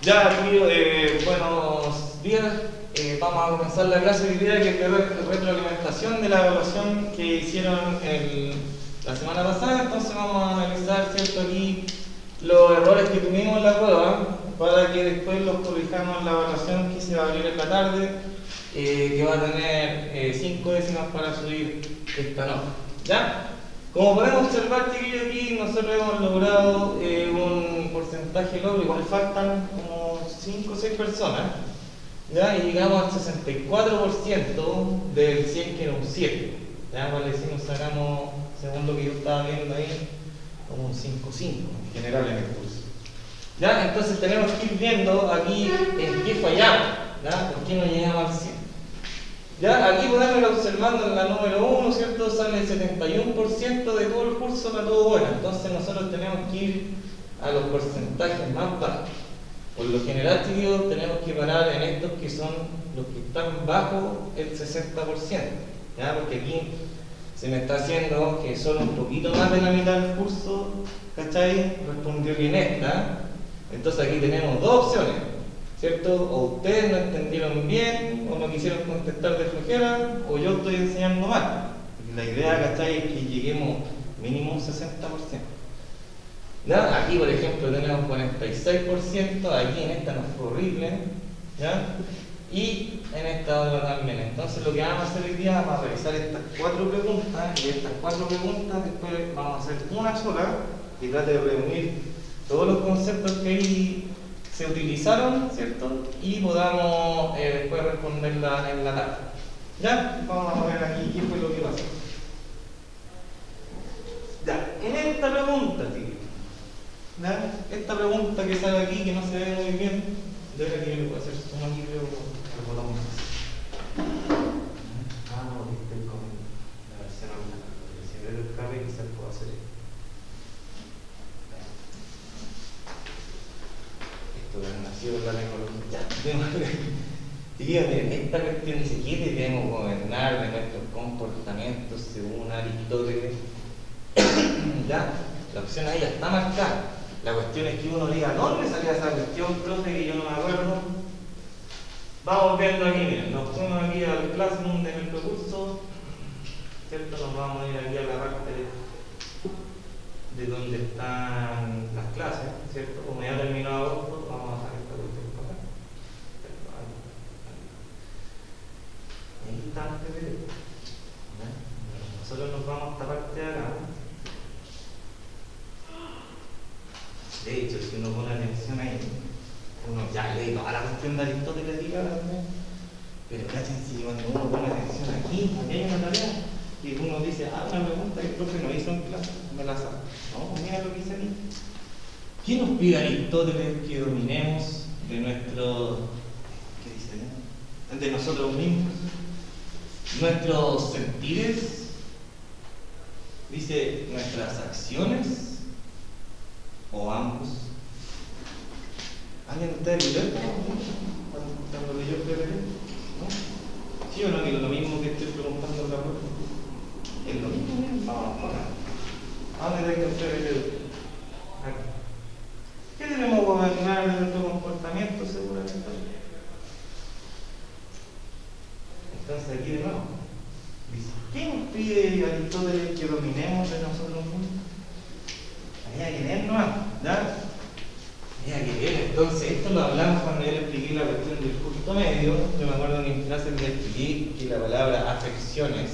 Ya, tío, buenos días. Vamos a comenzar la clase de hoy día, que es de retroalimentación de la evaluación que hicieron la semana pasada. Entonces vamos a analizar, ¿cierto?, aquí los errores que tuvimos en la prueba para que después los corrijamos en la evaluación que se va a abrir en la tarde, que va a tener 5 décimas para subir esta nota. ¿Ya? Como podemos observar, chiquillos, aquí nosotros hemos logrado un porcentaje logro, igual faltan como 5 o 6 personas, ¿ya? Y llegamos al 64% del 100, que era un 7, ¿ya? Vale, si nos sacamos, según lo que yo estaba viendo ahí, como un 5,5 en general en el curso. ¿Ya? Entonces tenemos que ir viendo aquí en qué fallamos, ¿ya? ¿Por qué no llegamos al 100? Ya, aquí podemos ir observando en la número 1, ¿cierto? Sale el 71% de todo el curso para todo bueno. Entonces nosotros tenemos que ir a los porcentajes más bajos. Por lo general, chicos, tenemos que parar en estos que son los que están bajo el 60%. ¿Ya? Porque aquí se me está haciendo que solo un poquito más de la mitad del curso, ¿cachai?, respondió bien esta. Entonces aquí tenemos dos opciones, ¿cierto? O ustedes no entendieron bien, o no quisieron contestar de flojera, o yo estoy enseñando mal. La idea, ¿cachai?, es que lleguemos mínimo un 60%. ¿Ya? Aquí, por ejemplo, tenemos 46%, aquí en esta nos fue horrible, ¿ya? Y en esta otra también. Entonces lo que vamos a hacer hoy día, vamos a revisar estas 4 preguntas, y estas 4 preguntas después vamos a hacer una sola, y trate de reunir todos los conceptos que ahí se utilizaron, ¿cierto? Y podamos después responderla en la tarde. ¿Ya? Vamos a ver aquí qué fue lo que pasó. Ya, en esta pregunta, tío, ¿ya? Esta pregunta que sale aquí, que no se ve muy bien, yo creo que yo le puedo hacer zoom aquí, creo, el botón más. No, estoy con la versión original, porque si veo el cable quizás puedo hacer esto. Nació la tecnología. Ya, miren, esta cuestión dice que debemos gobernar de nuestros comportamientos según Aristóteles. Ya, la opción ahí ya está marcada. La cuestión es que uno diga, ¿dónde salía esa cuestión, profe, que yo no me acuerdo? Vamos viendo aquí, miren, nos fuimos aquí al Classroom de nuestro curso, ¿cierto? Nos vamos a ir aquí a la parte de donde están las clases, ¿cierto? Como ya terminó agosto, vamos a bajar esta cuestión para acá. Ahí está el PPT. Nosotros nos vamos a esta parte de acá. De hecho, si uno pone atención ahí, uno ya lee toda la cuestión de Aristóteles, pero cáchense, cuando uno pone atención aquí hay una tarea que uno dice, una pregunta que el profe no hizo en clase, me la sabe. No, mira lo que dice aquí. ¿Qué nos pide Aristóteles que dominemos de nuestro, qué dice, de nosotros mismos? Nuestros sentires, dice nuestras acciones, o ambos. ¿Alguien de ustedes leyó esto? Cuando leyó el PPT, ¿no? ¿Sí o no? Que es lo mismo que estoy preguntando en la web. Es lo mismo, vamos a poner. ¿A dónde tengo el PPT? Aquí. ¿Qué debemos gobernar de nuestro comportamiento, seguramente? Entonces aquí de nuevo dice, ¿qué nos pide Aristóteles que dominemos de nosotros mismos? Había que leer nuevo, ¿ya? Había que leer. Entonces esto lo hablamos cuando yo le expliqué la cuestión del punto medio. Yo me acuerdo que en clase le expliqué que la palabra afecciones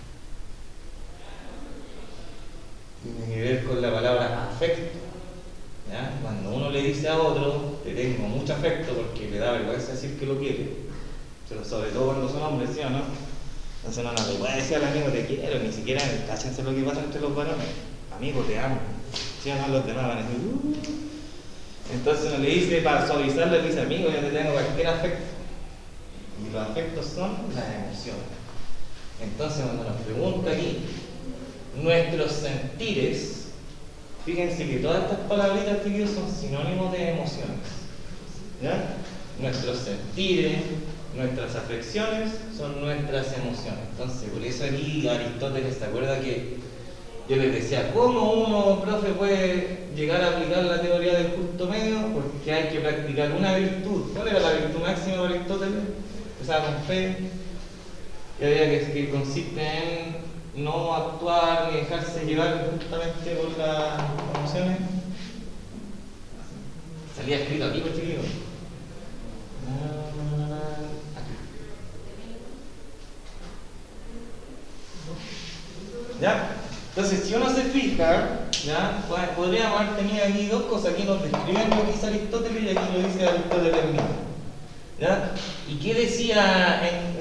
tiene que ver con la palabra afecto, ¿ya? Cuando uno le dice a otro, te tengo mucho afecto, porque le da vergüenza decir que lo quiere, pero sobre todo cuando son hombres, ¿sí o no? Entonces no le puede decir al amigo te quiero, ni siquiera cáchense lo que pasa entre los varones. Amigo, te amo. ¿Sí o no? Los demás van a decir Entonces uno le dice, para suavizarle, le dice, amigo, yo te tengo cualquier afecto. Y los afectos son las emociones. Entonces cuando nos pregunta aquí nuestros sentires, fíjense que todas estas palabritas que son sinónimos de emociones, ¿ya? Nuestros sentires, nuestras afecciones son nuestras emociones. Entonces por eso aquí Aristóteles, ¿se acuerda que yo les decía, ¿cómo uno, profe, puede llegar a aplicar la teoría del punto medio? Porque que hay que practicar una virtud. ¿Cuál era la virtud máxima para Aristóteles? Empezaba con fe, que consiste en no actuar ni dejarse llevar justamente por las emociones. Salía escrito aquí, pues chiquillos. ¿Ya? Entonces, si uno se fija, ¿ya? Podríamos haber tenido aquí dos cosas. Aquí nos describen lo que dice Aristóteles y aquí lo dice Aristóteles mismo. ¿Ya? ¿Y qué decía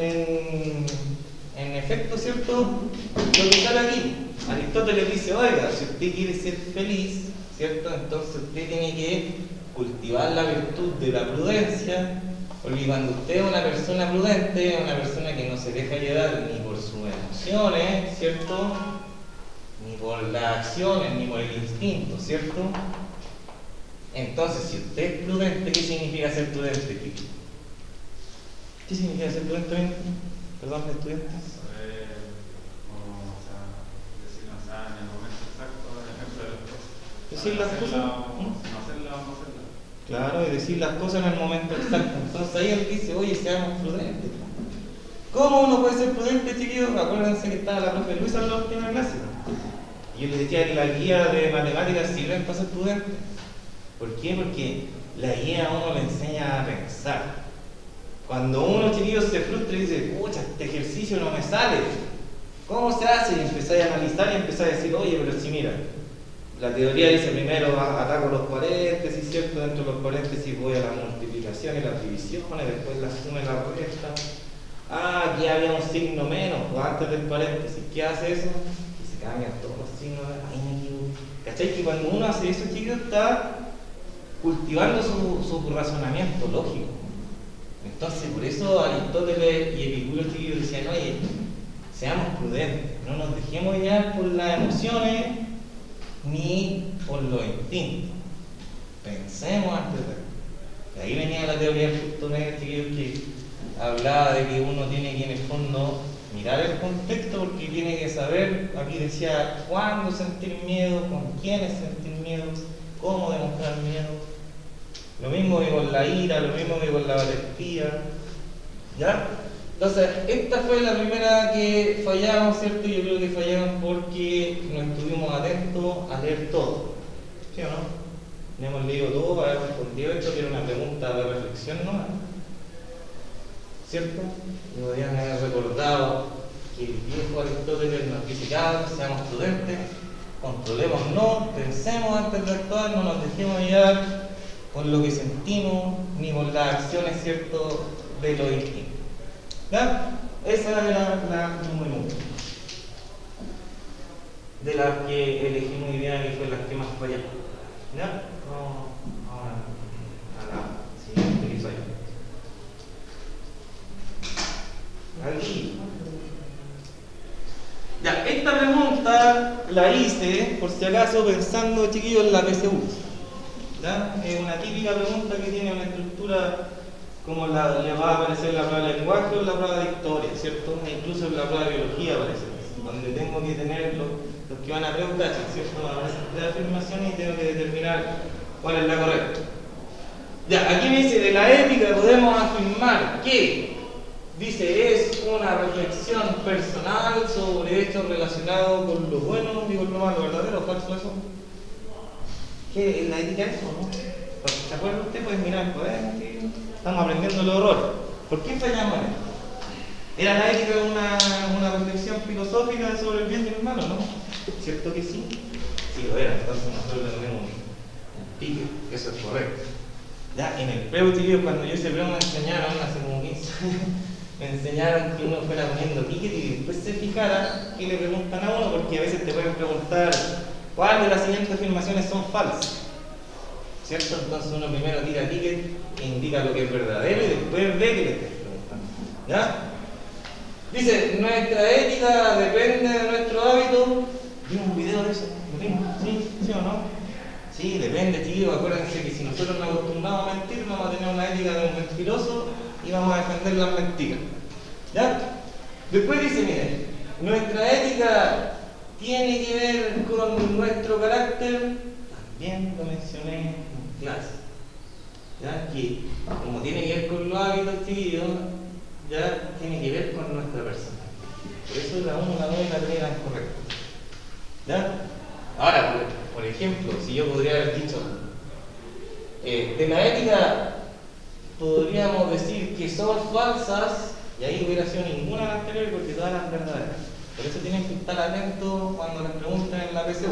en efecto, cierto? Lo que sale aquí. Aristóteles dice, oiga, si usted quiere ser feliz, ¿cierto? Entonces usted tiene que cultivar la virtud de la prudencia, porque cuando usted es una persona prudente, es una persona que no se deja llevar ni por sus emociones, ¿cierto? Ni por las acciones, ni por el instinto, ¿cierto? Entonces, si usted es prudente, ¿qué significa ser prudente, Kiki? ¿Qué significa ser prudente? Perdón, estudiantes. En el momento exacto, el ejemplo de las cosas. Decir las cosas. No hacerla o no hacerla. Claro, y decir las cosas en el momento exacto. Entonces ahí él dice, oye, seamos prudentes. ¿Cómo uno puede ser prudente, chiquillos? Acuérdense que estaba la profe Luisa en la última clase. Y yo les decía que la guía de matemáticas sirve para ser prudente. ¿Por qué? Porque la guía a uno le enseña a pensar. Cuando uno, chiquillos, se frustra y dice, pucha, este ejercicio no me sale. ¿Cómo se hace? Y empezáis a analizar y empezáis a decir, oye, pero si mira, la teoría dice primero ataco los paréntesis, ¿cierto? Dentro de los paréntesis voy a la multiplicación y las divisiones, después la suma y la resta. Ah, aquí había un signo menos, pues antes del paréntesis. ¿Qué hace eso? Y se cambian todos los signos. Ay, me equivoqué. ¿Cachai? Que cuando uno hace eso, chicos, está cultivando su razonamiento lógico. Entonces, por eso Aristóteles y Epicuro, chicos, decían, oye, seamos prudentes, no nos dejemos llevar por las emociones ni por los instintos. Pensemos antes de ahí venía la teoría del punto medio, chiquillos, que hablaba de que uno tiene que en el fondo mirar el contexto porque tiene que saber, aquí decía, cuándo sentir miedo, con quiénes sentir miedo, cómo demostrar miedo. Lo mismo que con la ira, lo mismo que con la valentía. ¿Ya? Entonces, esta fue la primera que fallamos, ¿cierto? Yo creo que fallamos porque no estuvimos atentos a leer todo. ¿Sí o no? No hemos leído todo para haber respondido esto, que era una pregunta de reflexión nomás. ¿Cierto? Y podrían haber recordado que el viejo Aristóteles nos dice, seamos prudentes, controlémonos, pensemos antes de actuar, no nos dejemos llevar con lo que sentimos, ni con las acciones, ¿cierto?, de los instintos. ¿Ya? Esa era la número 1. De las que elegimos idea que fue las que más fallaron. ¿Ya? Vamos ahora a la siguiente que soy. Aquí. Ya, esta pregunta la hice, por si acaso, pensando, chiquillos, en la PSU. ¿Ya? Es una típica pregunta que tiene una estructura como le va a aparecer la prueba de lenguaje o la prueba de historia, ¿cierto? E incluso en la prueba de biología aparece, donde tengo que tener los que van a preguntar, ¿cierto? Aparecen 3 afirmaciones y tengo que determinar cuál es la correcta. Ya, aquí me dice, de la ética podemos afirmar que, dice, es una reflexión personal sobre hechos relacionados con lo bueno y con lo malo, ¿verdadero o falso eso? ¿Qué es la ética eso, no? ¿Se acuerda usted? Pues mirar, estamos aprendiendo los errores. ¿Por qué fallamos en esto? ¿Era la ética una reflexión filosófica sobre el bien y el malo, no? ¿Cierto que sí? Sí, lo era, entonces nosotros tenemos un pique, eso es correcto. Ya, en el preu, chiquillos, cuando yo hice preu me enseñaron, hace como 15 años, me enseñaron que uno fuera poniendo ticket y después se fijara qué le preguntan a uno, porque a veces te pueden preguntar cuál de las siguientes afirmaciones son falsas. ¿Cierto? Entonces uno primero tira ticket e indica lo que es verdadero y después ve que le estás preguntando. ¿Ya? Dice, nuestra ética depende de nuestro hábito. ¿Vimos un video de eso? ¿Lo vimos? ¿Sí o no? Sí, depende, chicos. Acuérdense que si nosotros nos acostumbramos a mentir, vamos a tener una ética de un mentiroso y vamos a defender las mentiras. ¿Ya? Después dice, miren, nuestra ética tiene que ver con nuestro carácter. También lo mencioné en clase. ¿ya? Que como tiene que ver con los hábitos, chiquillos, ya tiene que ver con nuestra persona. Por eso la 1, la 2 y la 3 eran correctas. ¿Ya? Ahora, por ejemplo, si yo podría haber dicho, de la ética podríamos decir que son falsas, y ahí hubiera sido ninguna de las anteriores porque todas eran verdaderas. Por eso tienen que estar atentos cuando les pregunten en la PSU.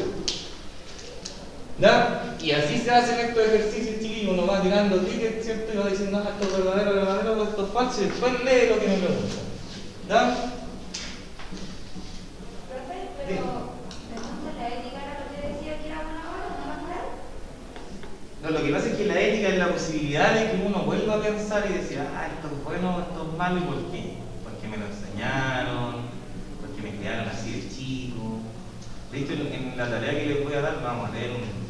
¿Ya? Y así se hacen estos ejercicios, chiquillos. Uno va tirando tickets, ¿cierto? Y va diciendo, ah, esto es verdadero, esto es falso, y después lee lo que me preguntan. ¿Ya? Pero entonces la ética era lo que decía que era buena hora, no más moral. No, lo que pasa es que la ética es la posibilidad de que uno vuelva a pensar y decir, ah, esto es bueno, esto es malo, ¿y por qué? Porque me lo enseñaron, porque me criaron así de chico. De hecho, en la tarea que les voy a dar, vamos a leer un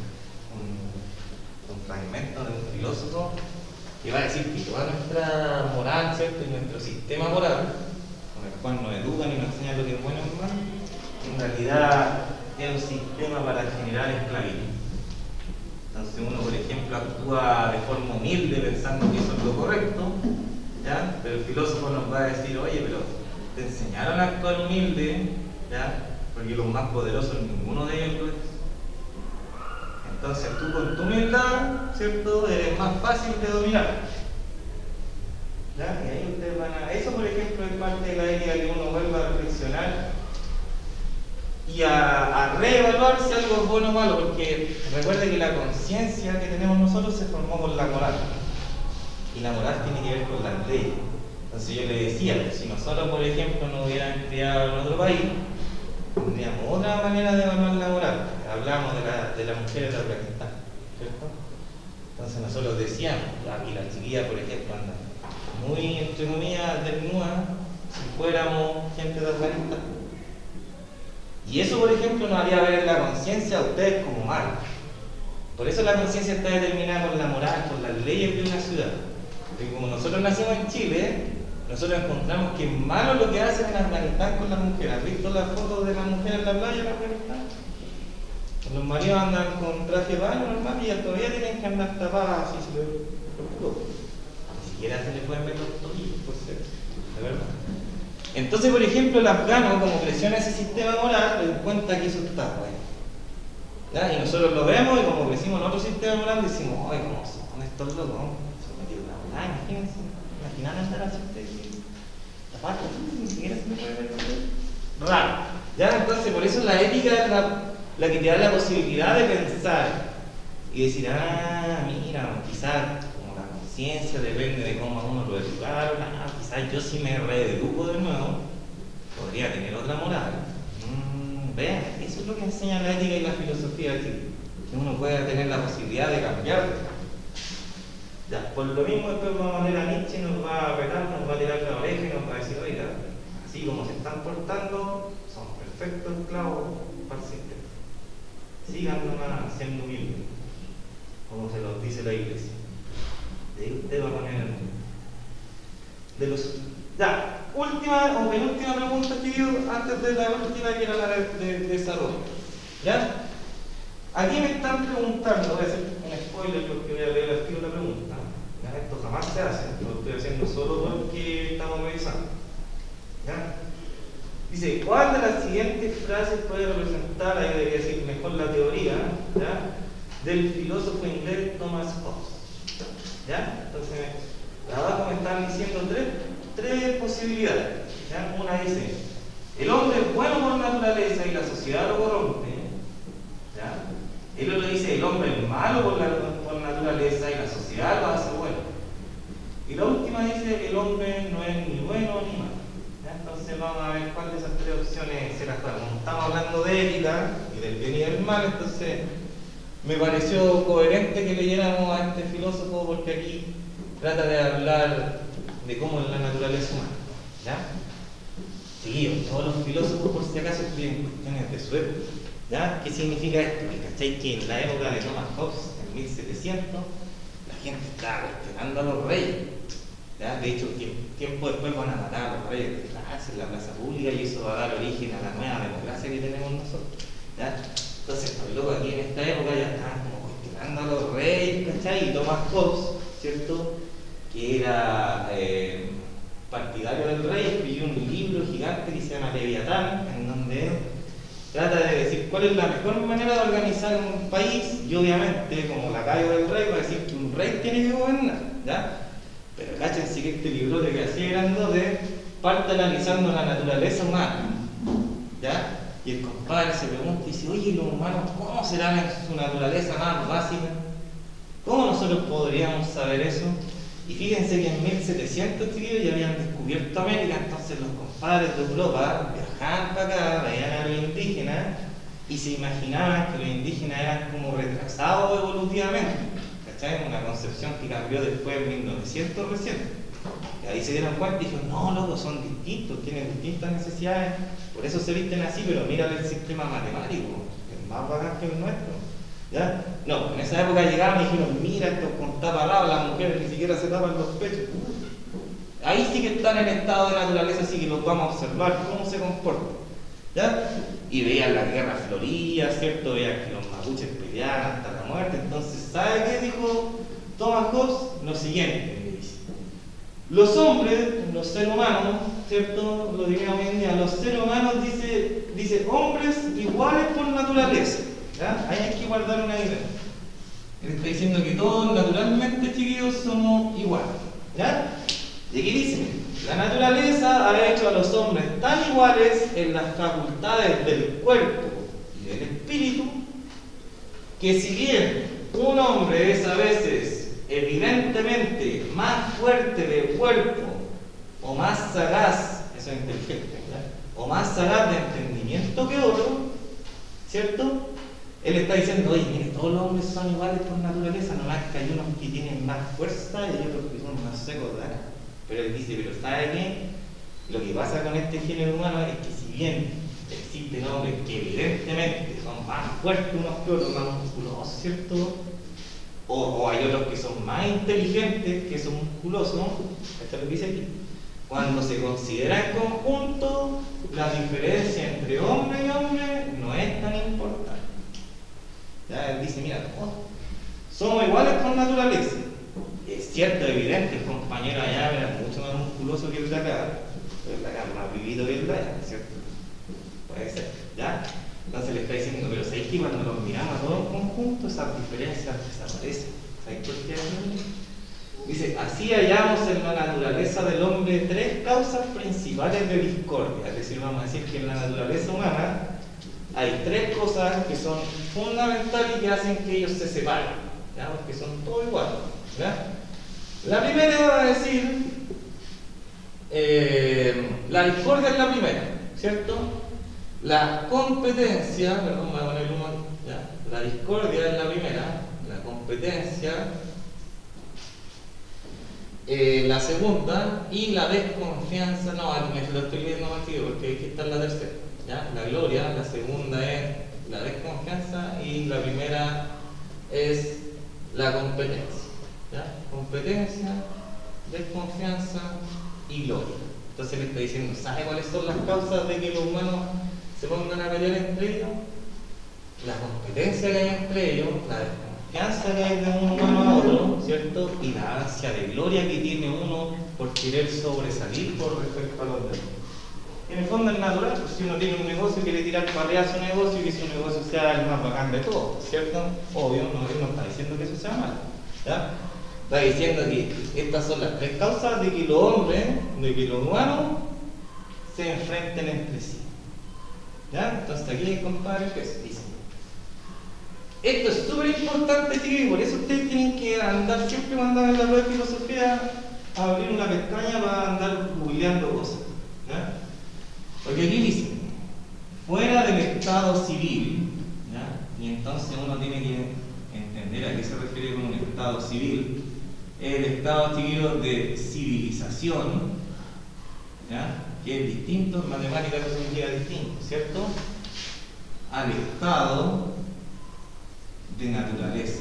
fragmento de un filósofo que va a decir que toda nuestra moral, ¿cierto? Y nuestro sistema moral, con el cual nos educan y nos enseñan lo que es bueno y malo, en realidad es un sistema para generar esclavitud. Entonces uno, por ejemplo, actúa de forma humilde pensando que eso es lo correcto, ¿ya? Pero el filósofo nos va a decir, oye, pero te enseñaron a actuar humilde, ¿ya? Porque los más poderosos ninguno de ellos lo es. Entonces tú con tu humildad, ¿cierto? Eres más fácil de dominar. ¿Ya? Y ahí ustedes van a... Eso, por ejemplo, es parte de la ética que uno vuelva a reflexionar y a reevaluar si algo es bueno o malo, porque recuerde que la conciencia que tenemos nosotros se formó con la moral, y la moral tiene que ver con las leyes. Entonces yo le decía, pues, si nosotros, por ejemplo, nos hubieran criado en otro país, tendríamos otra manera de evaluar la moral. Hablamos de la mujer de Afganistán, ¿cierto? Entonces nosotros decíamos, aquí las chiquillas, por ejemplo, andan muy, entre comillas, desnudas, si fuéramos gente de Afganistán. Y eso, por ejemplo, nos haría ver la conciencia a ustedes como malo. Por eso la conciencia está determinada por la moral, por las leyes de una ciudad. Porque como nosotros nacimos en Chile, nosotros encontramos que es malo lo que hacen en Afganistán con las mujeres. ¿Has visto las fotos de las mujeres en la playa en Afganistán? Los maridos andan con traje de baño normal y ellas todavía tienen que andar tapadas así, se ve todo. Ni siquiera se le pueden ver los tobillos, por cierto, de verdad. Entonces, por ejemplo, el afgano, como creció en ese sistema moral, le da cuenta que eso está bueno. ¿Ya? Y nosotros lo vemos y como crecimos en otro sistema moral, decimos, ay, ¿cómo son estos locos? Se metieron una volada, imagínense. Imaginan andar así ustedes. Tapados, ni siquiera se me puede ver el raro. ¿Ya? Entonces, por eso la ética es la que te da la posibilidad de pensar y decir, ah, mira, quizás como la conciencia depende de cómo a uno lo educaron, quizás yo si me reeduco de nuevo, podría tener otra moral. Vean, eso es lo que enseña la ética y la filosofía aquí, que uno pueda tener la posibilidad de cambiar. Ya, por lo mismo después vamos a leer a Nietzsche, nos va a retar, nos va a tirar la oreja y nos va a decir, oiga, así como se están portando, son perfectos esclavos para el sistema. Sigan nomás siendo humildes, como se los dice la iglesia. De ahí usted va a poner el mundo. De los... Ya, última o penúltima pregunta, chiquillos, antes de la última que era la de desarrollo. ¿Ya? Aquí me están preguntando, voy a hacer un spoiler porque voy a leer al tiro la pregunta. ¿Ya? Esto jamás se hace, lo estoy haciendo solo porque estamos revisando. ¿Ya? Dice, ¿cuál de las siguientes frases puede representar, ahí debería decir mejor la teoría, ¿ya?, del filósofo inglés Thomas Hobbes? ¿Ya? Entonces, abajo me están diciendo tres posibilidades. ¿Ya? Una dice, el hombre es bueno por naturaleza y la sociedad lo corrompe. ¿Ya? El otro dice, el hombre es malo por naturaleza y la sociedad lo hace bueno. Y la última dice, el hombre no es ni bueno ni malo. Entonces vamos a ver cuál de esas tres opciones se las da. Como estamos hablando de ética y del bien y del mal, entonces me pareció coherente que leyéramos a este filósofo porque aquí trata de hablar de cómo es la naturaleza humana. ¿Ya? Sí, todos los filósofos por si acaso escriben cuestiones de su época. ¿Ya? ¿Qué significa esto? ¿Cachai? Que en la época de Thomas Hobbes, en 1700, la gente estaba cuestionando a los reyes. ¿Ya? De hecho, tiempo después van a matar a los reyes de clase en la plaza pública y eso va a dar origen a la nueva democracia que tenemos nosotros. ¿Ya? Entonces, los locos aquí en esta época ya estaban como cuestionando a los reyes, ¿cachai? Y Thomas Hobbes, ¿cierto? Que era partidario del rey, escribió un libro gigante que se llama Leviatán, en donde trata de decir cuál es la mejor manera de organizar un país, y obviamente, como lacayo del rey, va a decir que un rey tiene que gobernar, ¿ya? Pero cáchense que este libro de que así grandote parte analizando la naturaleza humana, ¿ya? Y el compadre se pregunta y dice, oye, los humanos, ¿cómo serán en su naturaleza más básica? ¿Cómo nosotros podríamos saber eso? Y fíjense que en 1700 chiquillos ya habían descubierto América, entonces los compadres de Europa viajaban para acá, veían a los indígenas y se imaginaban que los indígenas eran como retrasados evolutivamente, ¿cachai? Una concepción que cambió después en 1900 recién. Y ahí se dieron cuenta y dijeron, no, loco, son distintos, tienen distintas necesidades, por eso se visten así, pero mira el sistema matemático, es más bacán que el nuestro. ¿Ya? No, en esa época llegaban y dijeron, mira, esto con tapa lava, las mujeres ni siquiera se tapan los pechos. Ahí sí que están en estado de naturaleza, así que los vamos a observar cómo se comportan. ¿Ya? Y veían la guerra florida, ¿cierto? Veían que los mapuches peleaban hasta la muerte. Entonces, ¿sabe qué dijo Thomas Hobbes? Lo siguiente, me dice. Los hombres, los seres humanos, ¿cierto? Lo diría hoy en día, los seres humanos dice hombres iguales por naturaleza. ¿Ya? Ahí hay que guardar una idea. Él está diciendo que todos naturalmente, chiquillos, somos iguales. ¿Ya? Y aquí dice, la naturaleza ha hecho a los hombres tan iguales en las facultades del cuerpo y del espíritu, que si bien un hombre es a veces evidentemente más fuerte de cuerpo o más sagaz, eso es inteligente, ¿verdad? O más sagaz de entendimiento que otro, ¿cierto? Él está diciendo, oye, mire, todos los hombres son iguales por naturaleza, nomás que hay unos que tienen más fuerza y hay otros que son más secos de ara. Pero él dice, pero ¿sabe qué? Lo que pasa con este género humano es que si bien existen hombres que evidentemente son más fuertes unos que otros, más musculosos, ¿cierto? O hay otros que son más inteligentes que son musculosos, esto es lo que dice aquí. Cuando se considera en conjunto, la diferencia entre hombre y hombre no es tan importante. Ya él dice, mira, todos somos iguales por naturaleza. Es cierto, evidente, el compañero allá era mucho más musculoso que el de acá, pero el de acá más vivido que el de allá, ¿cierto? Puede ser, ¿ya? Entonces le está diciendo, pero ¿sabéis que cuando los miramos a todos en conjunto, esas diferencias desaparecen? ¿Sabéis por qué? Dice, así hallamos en la naturaleza del hombre tres causas principales de discordia. Es decir, vamos a decir que en la naturaleza humana hay tres cosas que son fundamentales y que hacen que ellos se separen, ¿ya? Porque son todos iguales, ¿ya? La primera va a decir, la discordia es la primera, ¿cierto? La competencia, perdón, voy a poner uno, ¿ya? La discordia es la primera, la competencia, la segunda, y la desconfianza, no, me lo estoy leyendo más tío, porque aquí está la tercera, ¿ya? La gloria, la segunda es la desconfianza y la primera es la competencia, ¿ya? Competencia, desconfianza y gloria. Entonces le está diciendo, ¿sabe cuáles son las causas de que los humanos se pongan a pelear entre ellos? La competencia que hay entre ellos, la desconfianza que hay de un humano a otro, ¿cierto? Y la ansia de gloria que tiene uno por querer sobresalir por respecto a los demás. En el fondo es natural, pues si uno tiene un negocio quiere tirar para arriba su negocio y que su negocio sea el más bacán de todos, ¿cierto? Obvio, él no está diciendo que eso sea malo, ¿ya? Está diciendo que estas son las tres causas de que los hombres, de que los humanos se enfrenten entre sí, ¿ya? Entonces aquí, compadre, pues dice, esto es súper importante, chicos, y por eso ustedes tienen que andar siempre cuando andan en la prueba de filosofía, a abrir una pestaña para andar googleando cosas, ¿ya? Porque aquí dice, fuera del estado civil, ¿ya? Y entonces uno tiene que entender a qué se refiere con un estado civil. El estado civil de civilización, ¿ya? Que es distinto, en matemáticas eso significa distinto, ¿cierto? Al estado de naturaleza.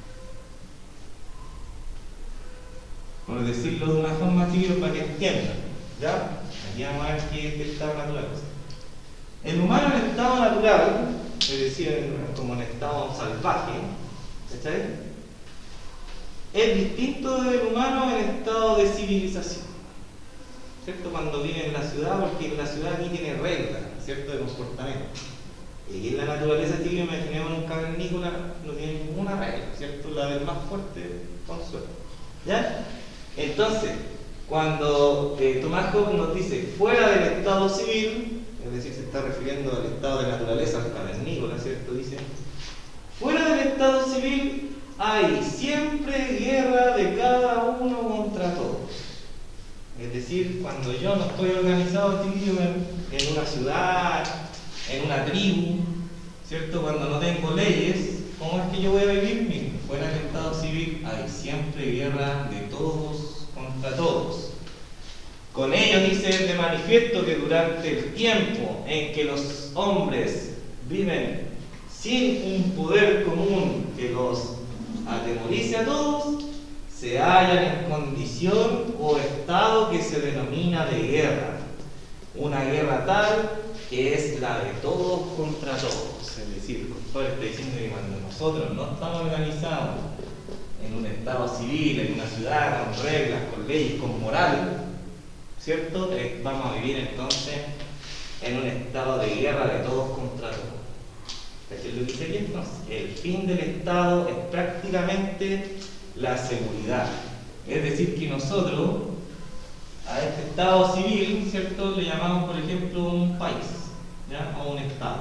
Por decirlo de una forma, chicos, para que entiendan, ¿ya? Aquí vamos a ver qué es el estado natural. El humano en estado natural, es decir, como en estado salvaje, ¿cachai? es distinto del humano en estado de civilización, ¿cierto? Cuando vive en la ciudad, porque en la ciudad aquí tiene reglas, ¿cierto? De comportamiento. Y en la naturaleza chica, imaginemos un cavernícola, no tiene ninguna regla, ¿cierto? La del más fuerte con suerte. ¿Ya? Entonces, cuando Tomás Hobbes nos dice fuera del estado civil, es decir, se está refiriendo al estado de naturaleza, al cavernícola, ¿cierto? Dice, fuera del estado civil hay siempre guerra de cada uno contra todos. Es decir, cuando yo no estoy organizado, chiquillo, en una ciudad, en una tribu, ¿cierto? Cuando no tengo leyes, ¿cómo es que yo voy a vivir? Miren, fuera del estado civil hay siempre guerra de todos contra todos. Con ello dice de manifiesto que durante el tiempo en que los hombres viven sin un poder común que los atemorice a todos, se hallan en condición o estado que se denomina de guerra. Una guerra tal que es la de todos contra todos. Es decir, Contor está diciendo que cuando nosotros no estamos organizados en un estado civil, en una ciudad, con reglas, con leyes, con morales, ¿cierto? Vamos a vivir entonces en un estado de guerra de todos contra todos. ¿Qué es lo que dice aquí entonces? El fin del Estado es prácticamente la seguridad. Es decir, que nosotros a este estado civil, ¿cierto?, le llamamos, por ejemplo, un país, ¿ya? O un estado.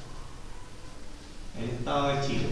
El estado de Chile.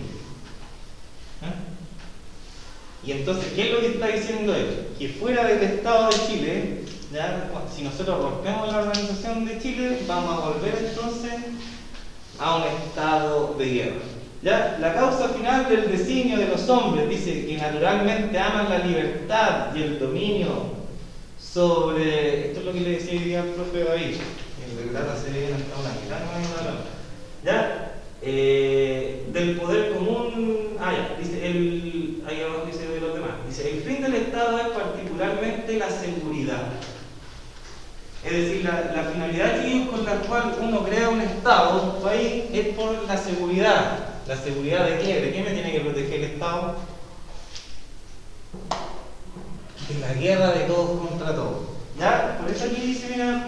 Y entonces, ¿qué es lo que está diciendo él? Que fuera del estado de Chile, ¿ya? Si nosotros rompemos la organización de Chile, vamos a volver entonces a un estado de guerra. ¿Ya? La causa final del designio de los hombres dice que naturalmente aman la libertad y el dominio sobre, esto es lo que le decía hoy día al profe David, en verdad se viene hasta una mitad, ¿ya? Del poder común, dice, ahí abajo dice de los demás, dice, el fin del Estado es particularmente la seguridad. Es decir, la finalidad con la cual uno crea un Estado, un país, es por la seguridad. ¿La seguridad de qué? ¿De qué me tiene que proteger el Estado? De la guerra de todos contra todos. ¿Ya? Por eso aquí dice, mira,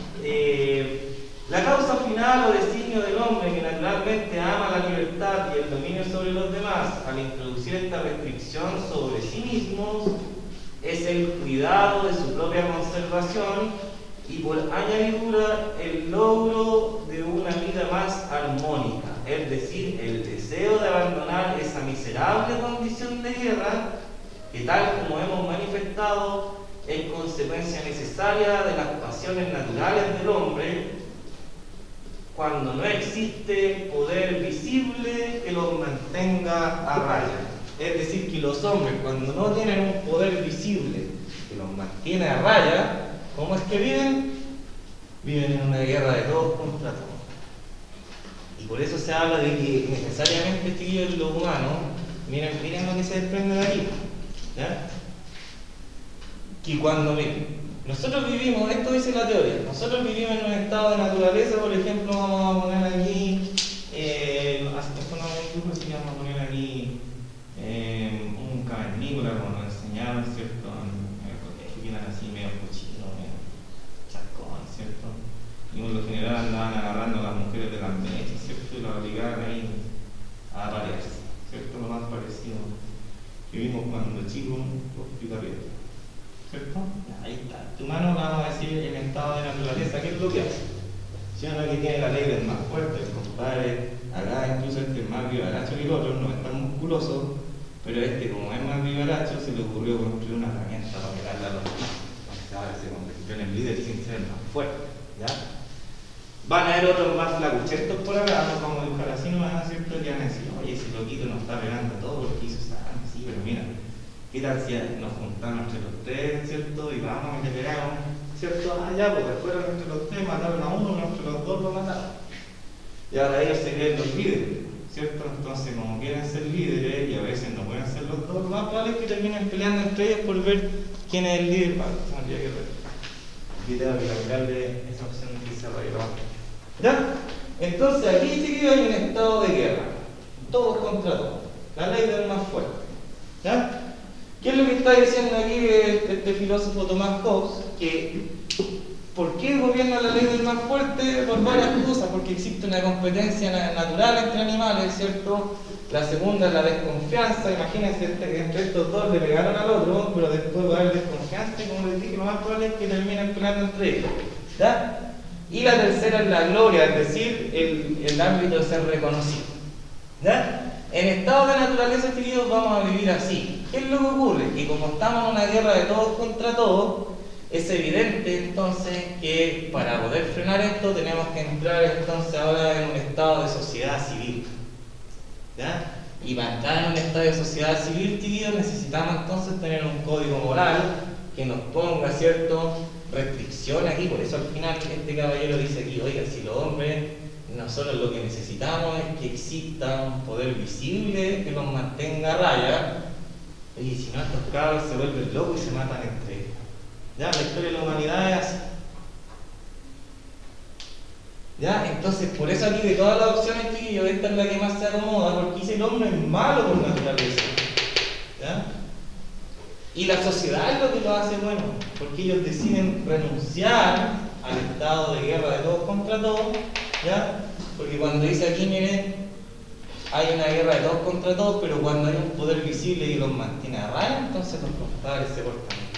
la causa final o designio del hombre que naturalmente ama la libertad y el dominio sobre los demás, al introducir esta restricción sobre sí mismos, es el cuidado de su propia conservación y por añadidura el logro de una vida más armónica, es decir, el deseo de abandonar esa miserable condición de guerra que, tal como hemos manifestado, es consecuencia necesaria de las pasiones naturales del hombre cuando no existe poder visible que los mantenga a raya. Es decir, que los hombres, cuando no tienen un poder visible que los mantiene a raya, ¿cómo es que viven? Viven en una guerra de todos contra todos. Y por eso se habla de que necesariamente, chiquillos, en lo humano, miren lo que se desprende de aquí, ¿ya? Que cuando, miren, nosotros vivimos, esto dice la teoría, nosotros vivimos en un estado de naturaleza, por ejemplo, vamos a poner aquí, vamos a poner aquí un cavernícola, como nos enseñaron, ¿cierto? En el colegio, que eran así medio cochinos, medio chascón, ¿cierto? Y por lo general andaban agarrando a las mujeres de las mesas, ¿cierto? Y las obligaban ahí a aparearse, ¿cierto? Lo más parecido que vimos cuando chicos, los picapiedras, ¿cierto? Ahí está. Tu mano, vamos a decir, en estado de naturaleza, ¿qué es lo que hace? Si uno que tiene la ley del más fuerte, el compadre, acá incluso este es más vivaracho que el otro, no es tan musculoso, pero este, como es más vivaracho, se le ocurrió construir una herramienta para pegarle a los demás. Ahora se convirtió en el líder sin ser el más fuerte, ¿ya? Van a haber otros más flacuchentos por acá, no vamos a dibujar así nomás, ¿cierto? Que van a decir, oye, ese loquito nos está pegando a todos porque hizo esa gana, sí, pero mira, ¿qué tal si nos juntamos entre los tres, ¿cierto? Y vamos y le pegamos, ¿cierto? Ya, pues después entre los tres mataron a uno, entre los dos lo mataron. Y ahora ellos se creen los líderes, ¿cierto? Entonces, como quieren ser líderes y a veces no pueden ser los dos, lo más probable es que terminen peleando entre ellos por ver quién es el líder. Vale, tendría que ver. Aquí tengo que cambiarle esa opción que se arregló. ¿Ya? Entonces, aquí, chiquillos, hay un estado de guerra. Todos contra todos. La ley del más fuerte. ¿Ya? ¿Qué es lo que está diciendo aquí este filósofo Tomás Hobbes? Que ¿por qué gobierna la ley del más fuerte? Por varias cosas, porque existe una competencia natural entre animales, ¿cierto? La segunda es la desconfianza. Imagínense entre estos dos le pegaron al otro, pero después va a haber desconfianza y, como les dije, lo más probable es que terminen peleando entre ellos, ¿ya? Y la tercera es la gloria, es decir, el ámbito de ser reconocido, ¿ya? En estado de naturaleza, queridos, vamos a vivir así. ¿Qué es lo que ocurre? Que como estamos en una guerra de todos contra todos, es evidente entonces que para poder frenar esto tenemos que entrar entonces ahora en un estado de sociedad civil, ¿ya? Y para entrar en un estado de sociedad civil, queridos, necesitamos entonces tener un código moral que nos ponga, ¿cierto?, restricción aquí. Por eso al final este caballero dice aquí, oiga, si los hombres, nosotros lo que necesitamos es que exista un poder visible que los mantenga a raya, y si no, estos cabros se vuelven locos y se matan entre ellos. Ya, la historia de la humanidad es así. ¿Ya? Entonces, por eso aquí de todas las opciones, chiquillos, esta es la que más se acomoda, porque dice el hombre es malo por naturaleza. ¿Ya? Y la sociedad es lo que lo hace bueno, porque ellos deciden renunciar al estado de guerra de todos contra todos, ¿ya? Porque cuando dice aquí, miren, hay una guerra de todos contra todos, pero cuando hay un poder visible que los mantiene a raya, entonces los confortables se portan bien.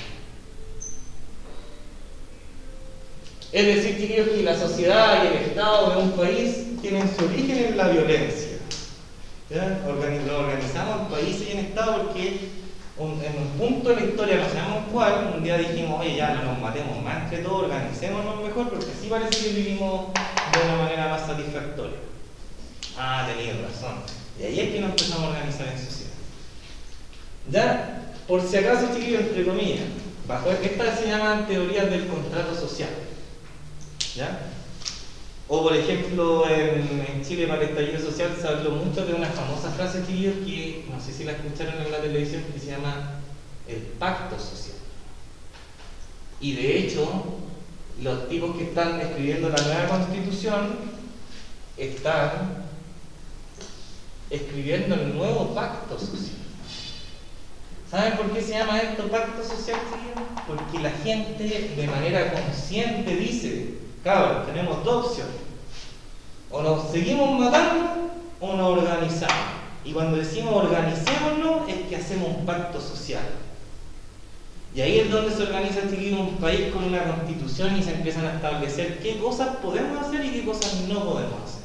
Es decir, chiquillos, que la sociedad y el Estado de un país tienen su origen en la violencia. ¿Ya? Lo organizamos en países y en Estado porque en un punto de la historia, no sabemos cuál, un día dijimos, oye, ya no nos matemos más entre todos, organicémonos mejor, porque así parece que vivimos de una manera más satisfactoria. Ah, tenías razón. Y ahí es que nos empezamos a organizar en sociedad. Ya, por si acaso, chiquillos, entre comillas, bajo estas se llaman teorías del contrato social. ¿Ya? O por ejemplo, en Chile para el estallido social se habló mucho de una famosa frase, chiquillos, que no sé si la escucharon en la televisión, que se llama el pacto social. Y de hecho, los tipos que están escribiendo la nueva constitución están escribiendo el nuevo pacto social. ¿Saben por qué se llama esto pacto social, chiquillos? Porque la gente de manera consciente dice, cabros, tenemos dos opciones. O nos seguimos matando o nos organizamos. Y cuando decimos organicémonos es que hacemos un pacto social. Y ahí es donde se organiza, chiquillos, un país con una constitución y se empiezan a establecer qué cosas podemos hacer y qué cosas no podemos hacer.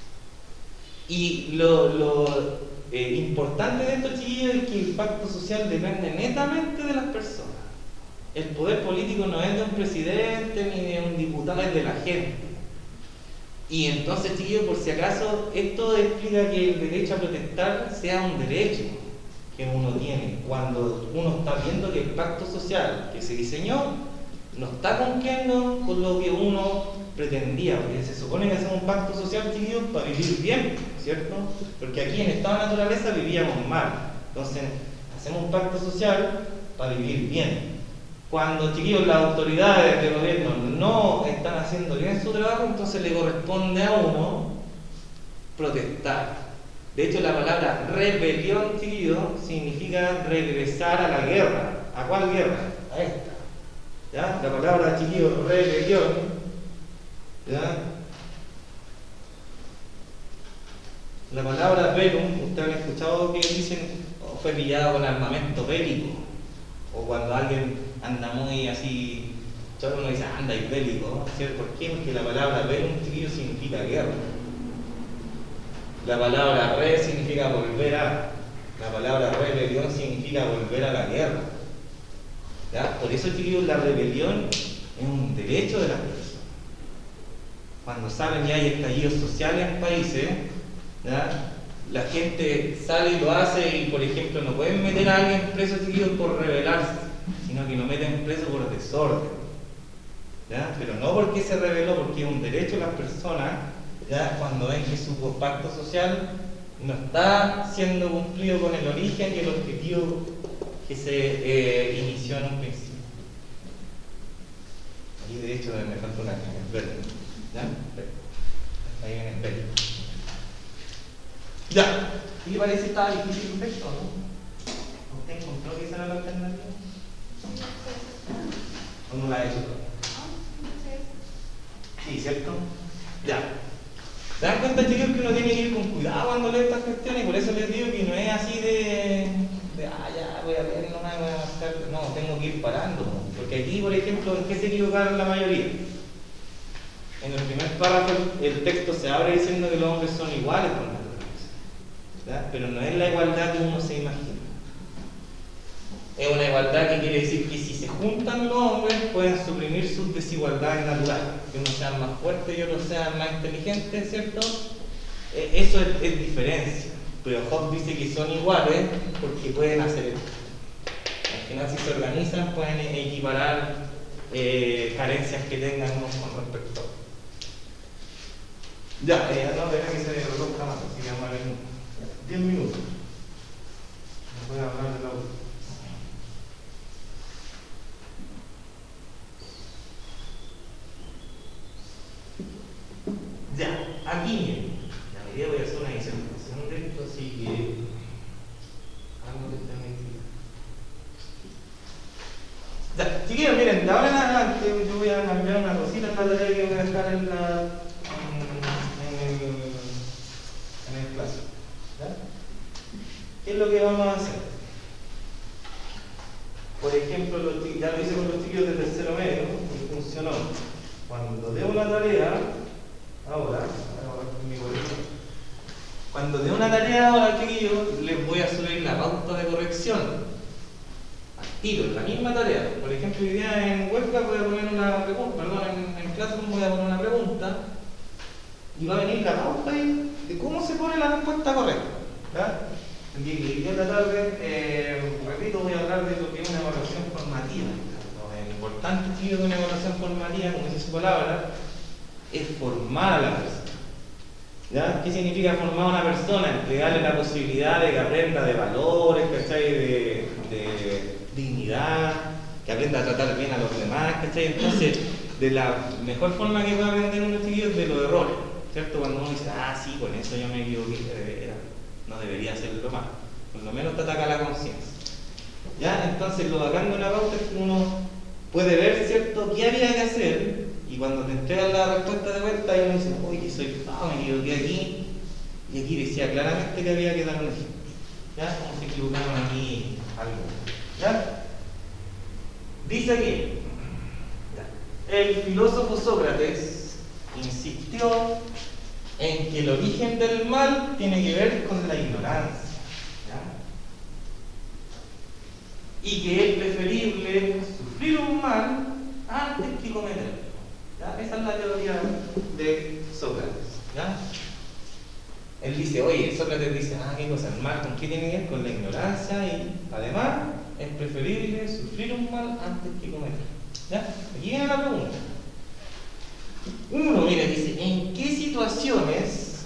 Y lo importante de esto, chiquillos, es que el pacto social depende netamente de las personas. El poder político no es de un presidente ni de un diputado, es de la gente. Y entonces, chiquillos, por si acaso, esto explica que el derecho a protestar sea un derecho que uno tiene cuando uno está viendo que el pacto social que se diseñó no está cumpliendo con lo que uno pretendía, porque se supone que hacemos un pacto social, chiquillos, para vivir bien, ¿cierto? Porque aquí en estado de naturaleza vivíamos mal. Entonces, hacemos un pacto social para vivir bien. Cuando, chiquillos, las autoridades del gobierno no están haciendo bien su trabajo, entonces le corresponde a uno protestar. De hecho, la palabra rebelión, chiquillos, significa regresar a la guerra. ¿A cuál guerra? A esta. ¿Ya? La palabra, chiquillos, rebelión, ¿ya? La palabra velum, ustedes han escuchado que dicen, fue pillado con armamento bélico. O cuando alguien anda muy así, uno dice, anda y bélico, ¿cierto? ¿Por qué? Porque la palabra velum, chiquillos, significa guerra. La palabra re significa volver a. La palabra rebelión significa volver a la guerra. ¿Ya? Por eso, chiquillos, la rebelión es un derecho de las personas. Cuando saben que hay estallidos sociales en países, ¿ya? La gente sale y lo hace y, por ejemplo, no pueden meter a alguien preso, chiquillos, por rebelarse, sino que lo meten preso por desorden. ¿Ya? Pero no porque se rebeló, porque es un derecho de las personas, ¿ya? Cuando ven que su pacto social no está siendo cumplido con el origen y el objetivo que se inició en un principio. Aquí de hecho me falta una verde. ¿Ya? Ahí viene el verde. Ya. ¿Qué le parece que estaba difícil el texto, no? ¿Usted encontró que esa era la alternativa? ¿O no la ha hecho? Sí, ¿cierto? Ya. ¿Se dan cuenta, chicos, que uno tiene que ir con cuidado cuando lee estas cuestiones? Y por eso les digo que no es así ya, voy a leer, no me voy a marcar. No, tengo que ir parando. Porque aquí, por ejemplo, ¿en qué se equivocaron la mayoría? En el primer párrafo el texto se abre diciendo que los hombres son iguales con la naturaleza, ¿ya? Pero no es la igualdad que uno se imagina. Es una igualdad que quiere decir que si se juntan los hombres pueden suprimir sus desigualdades naturales, que unos sean más fuertes y otros sean más inteligentes, ¿cierto? Eso es diferencia, pero Hobbes dice que son iguales porque pueden hacer esto. Al final, si se organizan, pueden equiparar carencias que tengan unos con respecto a otros. Ya, no, deja que se reduzca más, así que vamos a ver 10 minutos. No voy a hablar de la última. Ya, aquí miren, la medida voy a hacer una disertación de esto, así que algo que está metido. Ya, chiquillos, miren, de ahora en adelante yo voy a cambiar una cosita en la tarea que voy a dejar en el clase. ¿Ya? ¿Qué es lo que vamos a hacer? Por ejemplo, ya lo hice con los chiquillos de tercero medio, y funcionó. Cuando dé una tarea, cuando dé una tarea ahora, chiquillos, les voy a subir la pauta de corrección. Al tiro, en la misma tarea. Por ejemplo, hoy día en Webcam voy a poner una pregunta, perdón, en Classroom voy a poner una pregunta y va a venir la pauta ahí de cómo se pone la respuesta correcta. ¿Ya? Y en la tarde, repito, voy a hablar de lo que es una evaluación formativa. Lo importante, chiquillos, de una evaluación formativa, como dice su palabra, es formar a la persona. ¿Ya? ¿Qué significa formar a una persona? Entregarle la posibilidad de que aprenda de valores, ¿cachai? De dignidad, que aprenda a tratar bien a los demás, ¿cachai? Entonces, de la mejor forma que puede aprender unos chiquillos es de los errores, ¿cierto? Cuando uno dice, sí, con eso yo me equivoqué, no debería hacerlo más. Por lo menos te ataca la conciencia. ¿Ya? Entonces, lo bacán de una pauta es que uno puede ver, ¿cierto?, qué había que hacer. Y cuando te entregan la respuesta de vuelta, uno dice, uy, que soy me equivoqué aquí. Y aquí decía claramente que había que dar un ejemplo. ¿Ya? Como se equivocaron aquí algo. ¿Ya? Dice aquí, el filósofo Sócrates insistió en que el origen del mal tiene que ver con la ignorancia. ¿Ya? Y que es preferible sufrir un mal antes que cometerlo. ¿Ya? Esa es la teoría de Sócrates. ¿Ya? Él dice, oye, Sócrates dice, qué cosa, el mal, ¿con qué tiene que ver? Con la ignorancia, y además es preferible sufrir un mal antes que cometerlo. ¿Ya? Aquí viene la pregunta. Uno, mira, dice, ¿en qué situaciones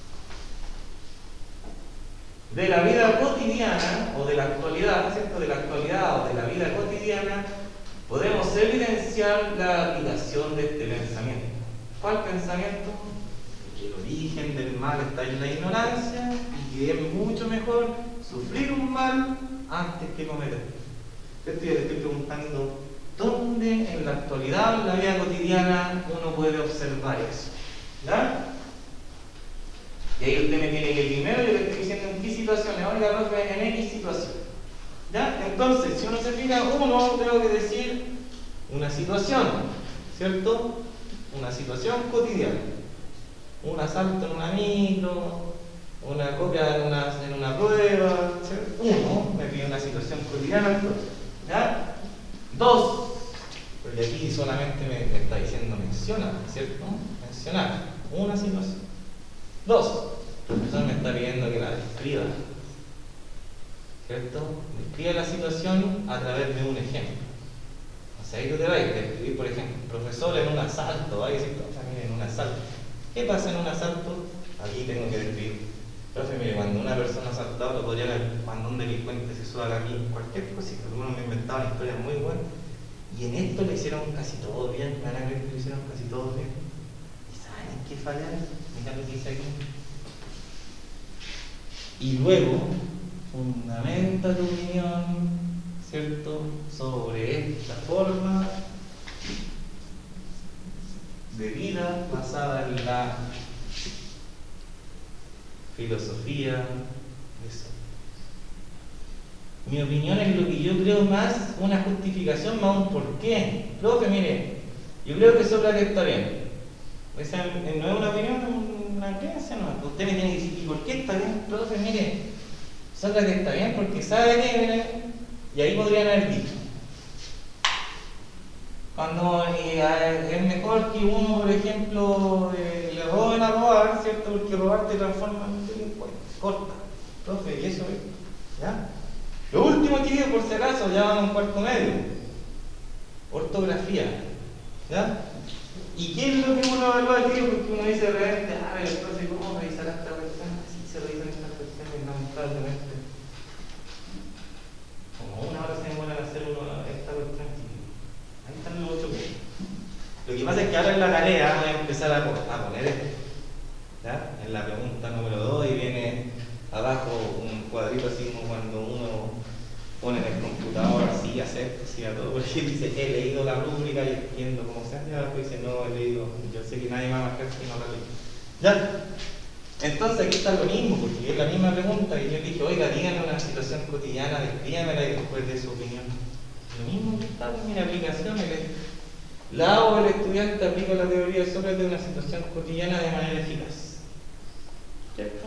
de la vida cotidiana o de la actualidad, ¿cierto? De la actualidad o de la vida cotidiana podemos evidenciar la aplicación de este pensamiento? ¿Cuál pensamiento? Que el origen del mal está en la ignorancia y que es mucho mejor sufrir un mal antes que cometerlo. Yo le estoy preguntando, ¿dónde en la actualidad, en la vida cotidiana, uno puede observar eso? ¿Ya? Y ahí usted me tiene que primero, yo le estoy diciendo en qué situaciones, oiga, profe, en X situación. ¿Ya? Entonces, si uno se fija, uno tengo que decir una situación, ¿cierto? Una situación cotidiana. Un asalto en una micro, una copia en una prueba, ¿cierto? Uno, me pide una situación cotidiana, ¿ya? Dos, porque aquí solamente me está diciendo mencionar, ¿cierto? Mencionar una situación. Dos, el profesor me está pidiendo que la describa, ¿cierto? Describe la situación a través de un ejemplo. O sea, ahí tú te vas a describir, por ejemplo, profesor en un asalto, va a decir, en un asalto. ¿Qué pasa en un asalto? Aquí tengo que describir. Profe, mire, cuando una persona asaltada, lo podría ver cuando un delincuente se sube a la mía, cualquier cosita, algunos me inventaban historias muy buenas. Y en esto le hicieron casi todo bien, me van a creer que lo hicieron casi todo bien. ¿Y saben en qué fallan? Mira lo que dice aquí. Y luego, fundamenta tu opinión, ¿cierto?, sobre esta forma de vida basada en la filosofía de Sócrates. Mi opinión es lo que yo creo más una justificación, más un porqué. Profe, mire, yo creo que Sócrates está bien. Esa no es una opinión, es una creencia, no. Usted me tiene que decir, ¿y por qué está bien? Profe, mire, Sócrates está bien porque sabe que, mire, y ahí podrían haber dicho. Cuando es mejor que uno, por ejemplo, le roben a robar, ¿cierto? Porque robar te transforma en delincuente. Corta. Profe, ¿y eso es? ¿Ya? Lo último, chiquillos, por si acaso, ya vamos a un cuarto medio. Ortografía. ¿Ya? ¿Y qué es lo que uno evalúa aquí? Porque uno dice de repente, a ver, profe, ¿cómo revisar esta cuestión? Así se revisan estas cuestiones, lamentablemente. Como una hora se demora en hacer esta cuestión, chiquillos. Ahí están los 8 puntos. Lo que pasa es que ahora en la tarea voy a empezar a poner esto. ¿Ya? En la pregunta número 2 y viene abajo un cuadrito así como cuando uno pone en el computador así, acepta, así a todo, porque dice, he leído la rúbrica y entiendo cómo se hace, y abajo dice, no, he leído, yo sé que nadie va a marcar si no la leí. ¿Ya? Entonces aquí está lo mismo, porque es la misma pregunta, y yo dije, oiga, díganme una situación cotidiana, descríbamela y después de su opinión. Lo mismo que está en mi aplicación, la o el estudiante aplica la teoría de Sócrates de una situación cotidiana de manera eficaz. ¿Cierto?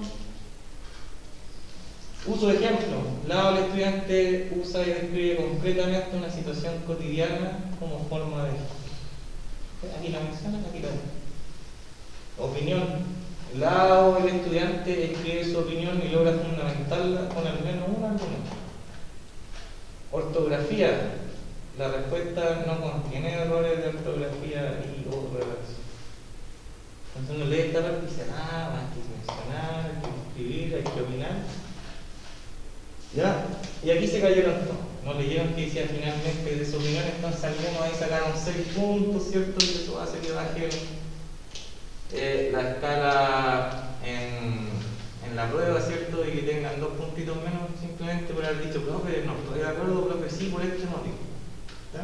Uso de ejemplo. La o el estudiante usa y describe concretamente una situación cotidiana como forma de... Aquí la mencionan, aquí la... Opinión. La o el estudiante escribe su opinión y logra fundamentarla con al menos un argumento. Ortografía. La respuesta no contiene errores de ortografía y o redacción. Entonces uno lee esta parte y dice, hay que mencionar, hay que escribir, hay que opinar. ¿Ya? Y aquí se cayeron todos. No leyeron que decía finalmente de su opinión, entonces algunos ahí sacaron 6 puntos, ¿cierto? Y eso hace que bajen la escala en la prueba, ¿cierto? Y que tengan 2 puntitos menos simplemente por haber dicho, profe, no estoy de acuerdo, profe, sí, por este motivo. ¿Ya?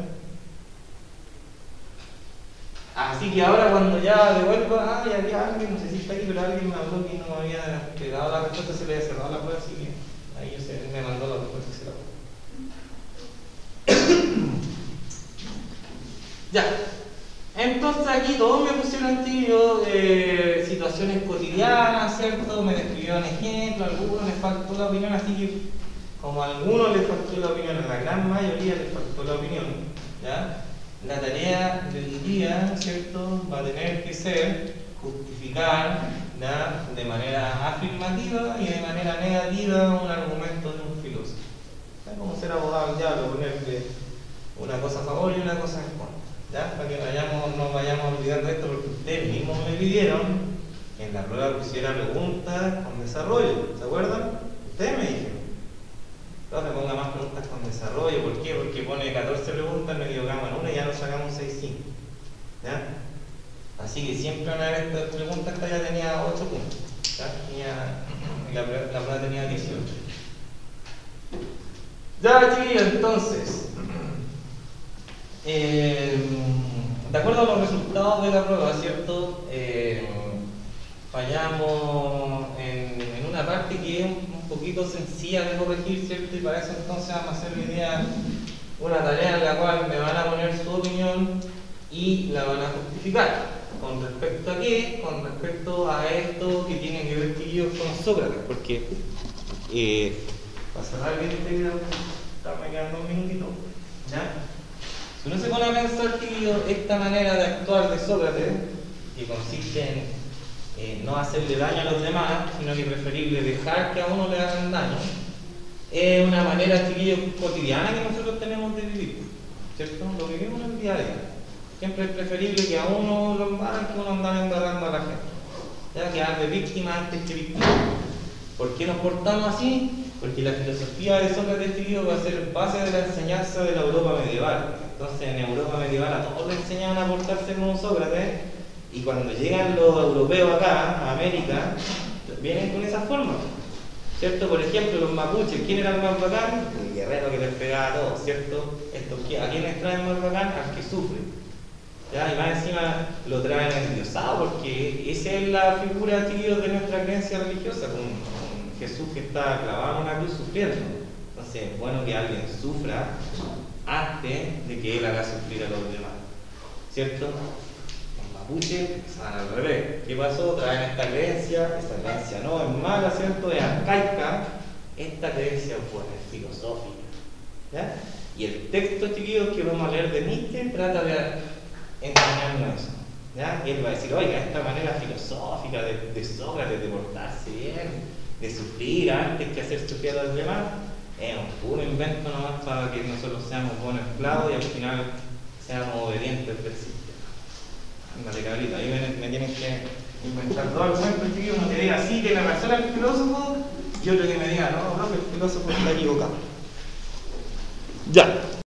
Así que ahora cuando ya devuelva, ya había alguien, no sé si está aquí, pero alguien me habló que no había dado la respuesta, se le había cerrado la prueba, así que ahí me mandó la respuesta que se la Ya. Entonces aquí todos me pusieron tío situaciones cotidianas, ¿cierto? Me describieron ejemplos, algunos les faltó la opinión, así que como a algunos les faltó la opinión, a la gran mayoría les faltó la opinión, ¿ya? La tarea del día, ¿cierto? Va a tener que ser justificar, ¿ya?, de manera afirmativa y de manera negativa un argumento de un filósofo. ¿Ya? Como ser abogado ya, ponerle una cosa a favor y una cosa en contra. ¿Ya? Para que no vayamos olvidando esto, porque ustedes mismos me pidieron que en la prueba pusiera preguntas con desarrollo. ¿Se acuerdan? Ustedes me dijeron. Entonces me ponga más preguntas con desarrollo. ¿Por qué? Porque pone 14 preguntas, nos equivocamos en una y ya nos sacamos 6-5. ¿Ya? Así que siempre van a ver estas preguntas que ya tenía 8 puntos. ¿Ya? La prueba tenía 18. Ya, chiquillos, entonces. De acuerdo a los resultados de la prueba, ¿cierto? Fallamos en una parte que es un poquito sencilla de corregir, ¿cierto? Y para eso entonces vamos a hacer hoy día una tarea en la cual me van a poner su opinión y la van a justificar. ¿Con respecto a qué? Con respecto a esto que tiene que ver, chiquillos, con Sócrates, porque para cerrar bien este video, me quedan 2 minutitos, ¿ya? Si uno se pone a pensar, chiquillos, esta manera de actuar de Sócrates, que consiste en no hacerle daño a los demás, sino que es preferible dejar que a uno le hagan daño, es una manera, chiquillos, cotidiana que nosotros tenemos de vivir, ¿cierto? Lo vivimos en el día a día. Siempre es preferible que a uno lo embarren que uno andar embarrando a la gente. Ya, quedar de víctima antes que víctima. ¿Por qué nos portamos así? Porque la filosofía de Sócrates, chiquillos, va a ser base de la enseñanza de la Europa medieval. Entonces en Europa medieval a todos les enseñaban a portarse como Sócrates, y cuando llegan los europeos acá, a América, vienen con esa forma. ¿cierto? Por ejemplo, los mapuches, ¿quién era el más bacán? El guerrero que les pegaba a todos, ¿cierto? ¿A quién les traen más bacán? Al que sufre. ¿Ya? Y más encima lo traen endiosado, porque esa es la figura, tío, de nuestra creencia religiosa, con Jesús que está clavado en una cruz sufriendo. Entonces, es bueno que alguien sufra antes de que él haga sufrir a los demás, ¿cierto? Los mapuches estaban al revés. ¿Qué pasó? Traen esta creencia no es mala, ¿cierto? Es arcaica. Esta creencia es buena, es filosófica, ¿ya? Y el texto, chiquillos, que vamos a leer de Nietzsche trata de enseñarnos eso, ¿ya? Y él va a decir, oiga, esta manera filosófica de Sócrates de portarse bien, de sufrir antes que hacer sufrir a los demás, es un puro invento nomás para que nosotros seamos buenos esclavos y al final seamos obedientes del sistema. Ándale, cabrito, ahí me tienen que inventar dos argumentos, chiquillos, uno que diga sí, tiene razón el filósofo, y otro que me diga, no, el filósofo está equivocado. Ya.